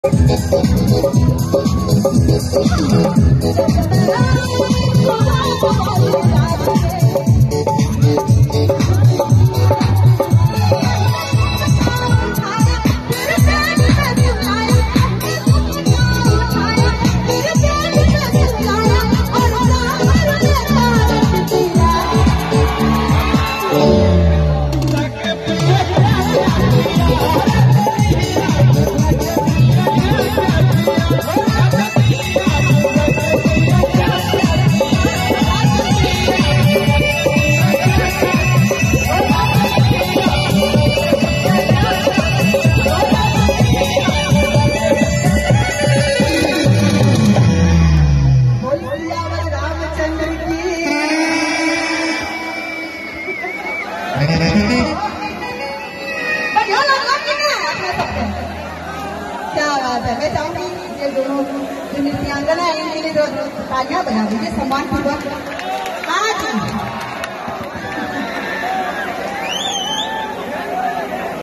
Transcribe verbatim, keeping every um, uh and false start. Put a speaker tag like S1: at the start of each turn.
S1: क्या बात है। मैं चाहूंगी ये दोनों जो नृत्यांगना है इनके लिए जो तालियां बजा दीजिए सम्मान पूर्वक।